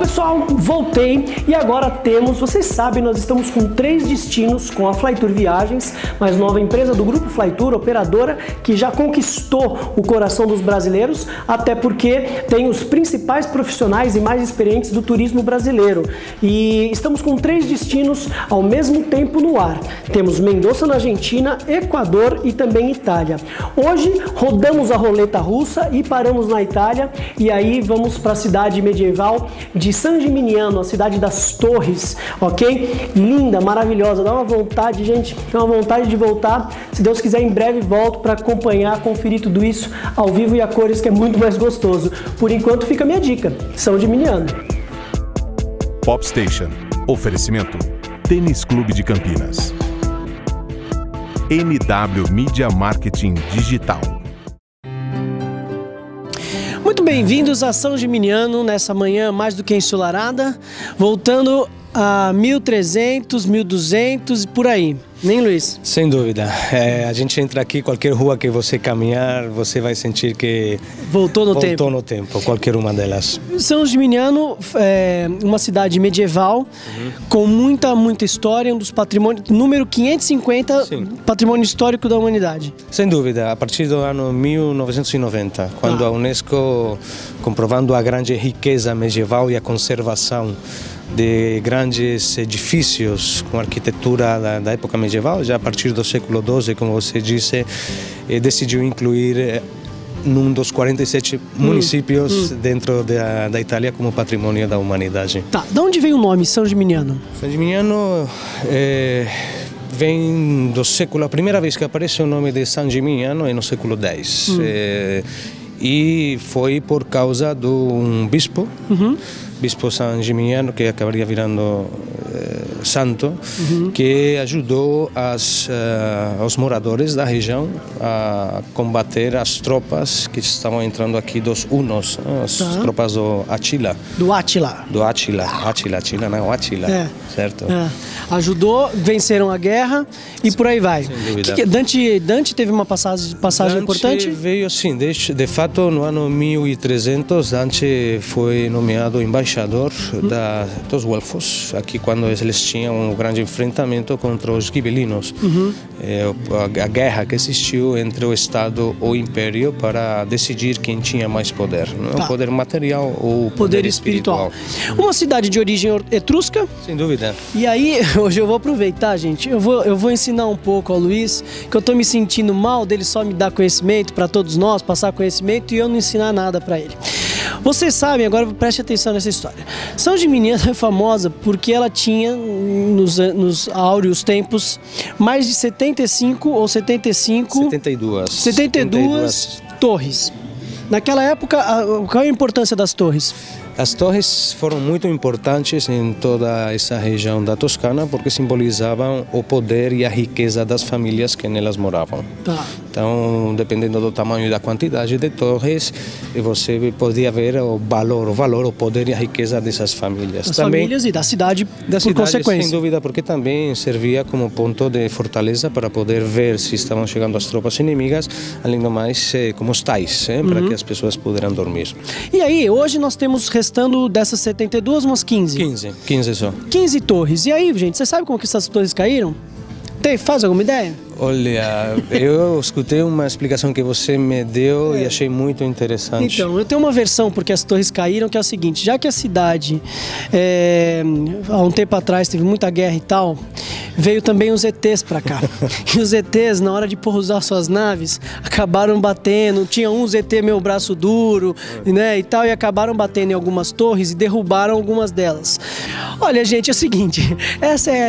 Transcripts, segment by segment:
pessoal, voltei e agora temos, vocês sabem, nós estamos com 3 destinos com a Flytour Viagens, mais nova empresa do grupo Flytour, operadora que já conquistou o coração dos brasileiros, até porque tem os principais profissionais e mais experientes do turismo brasileiro. E estamos com 3 destinos ao mesmo tempo no ar. Temos Mendoza na Argentina, Equador e também Itália. Hoje rodamos a roleta russa e paramos na Itália e aí vamos para a cidade medieval de San Gimignano, a cidade das torres, ok? Linda, maravilhosa, dá uma vontade, gente, dá uma vontade de voltar. Se Deus quiser, em breve volto para acompanhar, conferir tudo isso ao vivo e a cores, que é muito mais gostoso. Por enquanto fica a minha dica, San Gimignano. Pop Station, oferecimento Tênis Clube de Campinas. MW Mídia Marketing Digital. Muito bem-vindos a San Gimignano nessa manhã mais do que ensolarada, voltando a 1300, 1200 e por aí, nem Luiz? Sem dúvida, a gente entra aqui, qualquer rua que você caminhar, você vai sentir que voltou no tempo, qualquer uma delas. San Gimignano é uma cidade medieval, com muita história, um dos patrimônios, número 550, Sim. Patrimônio histórico da humanidade. Sem dúvida, a partir do ano 1990, quando a Unesco, comprovando a grande riqueza medieval e a conservação de grandes edifícios com arquitetura da época medieval, já a partir do século XII, como você disse, decidiu incluir num dos 47 municípios dentro da Itália como patrimônio da humanidade. Tá, de onde veio o nome San Gimignano? San Gimignano vem do século, a primeira vez que aparece o nome de San Gimignano é no século X. E foi por causa de um bispo, bispo San Gimignano, que acabaria virando santo, que ajudou os moradores da região a combater as tropas que estavam entrando aqui dos hunos, as tropas do Átila. Do Átila. Do Átila, não, Átila, certo? Ajudou, venceram a guerra e por aí vai. Sem dúvida. Dante teve uma passagem importante? Dante veio assim, de fato no ano 1300 Dante foi nomeado embaixador dos Guelfos, aqui quando eles tinham um grande enfrentamento contra os gibelinos. A guerra que existiu entre o Estado e o Império para decidir quem tinha mais poder, o poder material ou o poder espiritual. Uma cidade de origem etrusca? Sem dúvida. E aí, hoje eu vou aproveitar, gente, eu vou ensinar um pouco ao Luiz, que eu tô me sentindo mal dele só me dar conhecimento para todos nós, passar conhecimento e eu não ensinar nada para ele. Vocês sabem, agora preste atenção nessa história. San Gimignano é famosa porque ela tinha, nos áureos tempos, mais de 72 torres. Naquela época, qual é a importância das torres? As torres foram muito importantes em toda essa região da Toscana porque simbolizavam o poder e a riqueza das famílias que nelas moravam. Então, dependendo do tamanho e da quantidade de torres, você podia ver o valor, o poder e a riqueza dessas famílias. Das famílias e da cidade, por consequência. Sem dúvida, porque também servia como ponto de fortaleza para poder ver se estavam chegando as tropas inimigas, além do mais, como estáis, para que as pessoas pudessem dormir. E aí, hoje nós temos restando dessas 72, umas 15. 15 só. 15 torres. E aí, gente, você sabe como que essas torres caíram? Faz alguma ideia? Olha, eu escutei uma explicação que você me deu e achei muito interessante. Então, eu tenho uma versão porque as torres caíram, que é o seguinte: já que a cidade, há um tempo atrás, teve muita guerra e tal, veio também os ETs para cá. E os ETs, na hora de pousar suas naves, acabaram batendo. Tinha uns ET meio braço duro, né, e tal, e acabaram batendo em algumas torres e derrubaram algumas delas. Olha, gente, é o seguinte: essa é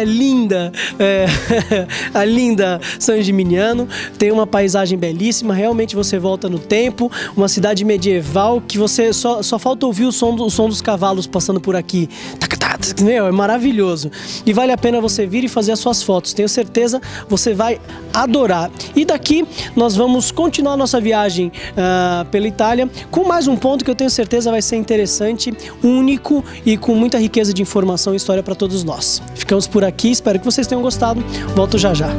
a linda San Gimignano, tem uma paisagem belíssima, realmente você volta no tempo, uma cidade medieval que você só falta ouvir o som dos cavalos passando por aqui. Meu, é maravilhoso. E vale a pena você vir e fazer as suas fotos. Tenho certeza você vai adorar. E daqui nós vamos continuar nossa viagem pela Itália com mais um ponto que eu tenho certeza vai ser interessante, único e com muita riqueza de informação e história para todos nós. Ficamos por aqui, espero que vocês tenham gostado. Volto já já.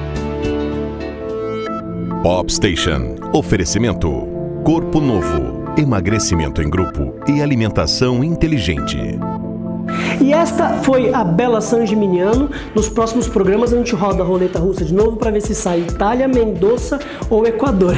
Pop Station. Oferecimento Corpo Novo. emagrecimento em grupo e alimentação inteligente. E esta foi a Bella San Gimignano. Nos próximos programas a gente roda a roleta russa de novo para ver se sai Itália, Mendoza ou Equador.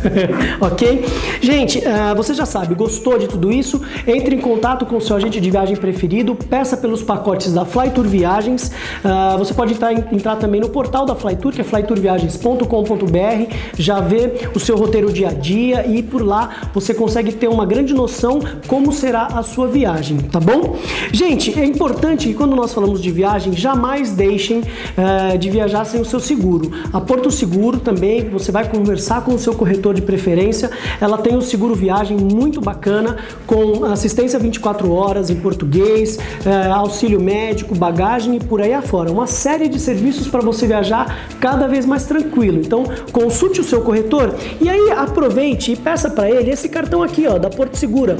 Ok? Gente, você já sabe, gostou de tudo isso? Entre em contato com o seu agente de viagem preferido, peça pelos pacotes da Flytour Viagens. Você pode entrar também no portal da Flytour, que é flytourviagens.com.br, já ver o seu roteiro dia a dia e por lá você consegue ter uma grande noção como será a sua viagem, tá bom? Gente, é importante que quando nós falamos de viagem, jamais deixem de viajar sem o seu seguro. A Porto Seguro também, você vai conversar com o seu corretor de preferência, ela tem o seguro viagem muito bacana, com assistência 24 horas em português, auxílio médico, bagagem e por aí afora. Uma série de serviços para você viajar cada vez mais tranquilo. Então, consulte o seu corretor e aí aproveite e peça para ele esse cartão aqui, ó, da Porto Seguro,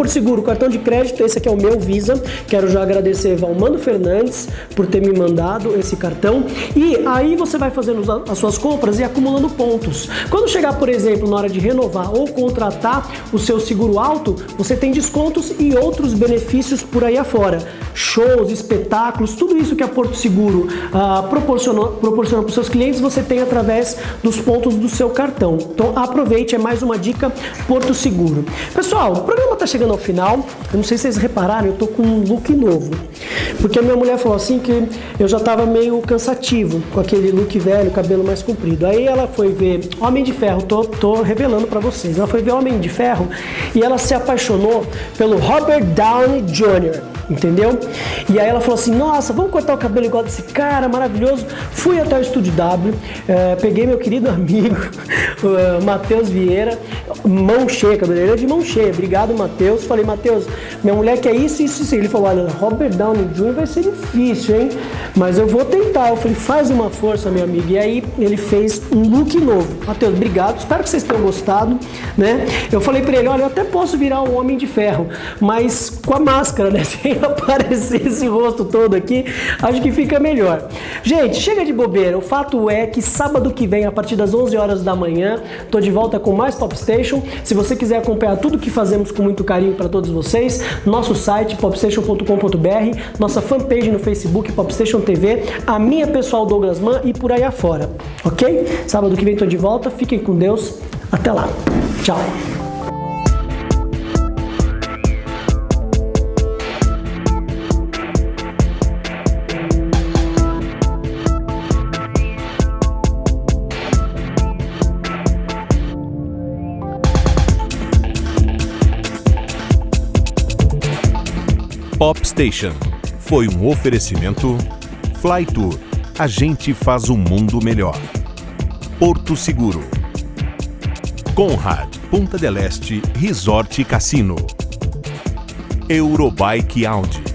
o cartão de crédito, esse aqui é o meu Visa. Quero já agradecer Valmando Fernandes por ter me mandado esse cartão. E aí você vai fazendo as suas compras e acumulando pontos. Quando chegar, por exemplo, na hora de renovar ou contratar o seu seguro auto, você tem descontos e outros benefícios por aí afora. Shows, espetáculos, tudo isso que a Porto Seguro proporciona para os seus clientes, você tem através dos pontos do seu cartão. Então aproveite, é mais uma dica Porto Seguro. Pessoal, o programa está chegando ao final. Eu não sei se vocês repararam, eu tô com um look novo, porque a minha mulher falou assim que eu já estava meio cansativo com aquele look velho, cabelo mais comprido. Aí ela foi ver Homem de Ferro, tô revelando para vocês, ela foi ver Homem de Ferro e ela se apaixonou pelo Robert Downey Jr., entendeu? E aí ela falou assim, nossa, vamos cortar o cabelo igual desse cara, maravilhoso. Fui até o Estúdio W, peguei meu querido amigo Matheus Vieira, mão cheia, cabeleireiro de mão cheia, obrigado Matheus. Falei, Matheus, minha mulher quer isso, isso, isso. Ele falou, olha, Robert Downey Jr. vai ser difícil, hein? Mas eu vou tentar. Eu falei, faz uma força, meu amigo. E aí ele fez um look novo. Matheus, obrigado, espero que vocês tenham gostado, né? Eu falei pra ele, olha, eu até posso virar um Homem de Ferro, mas com a máscara, né? Sem aparecer esse rosto todo aqui, acho que fica melhor. Gente, chega de bobeira. O fato é que sábado que vem, a partir das 11 horas da manhã, tô de volta com mais Pop Station. Se você quiser acompanhar tudo que fazemos com muito carinho para todos vocês, nosso site popstation.com.br, nossa fanpage no Facebook, Popstation TV, a minha pessoal Douglas Mann e por aí afora, ok? Sábado que vem tô de volta, fiquem com Deus, até lá, tchau! Pop Station foi um oferecimento Flytour, a gente faz o mundo melhor. Porto Seguro, Conrad, Punta del Este Resort e Cassino, Eurobike Audi,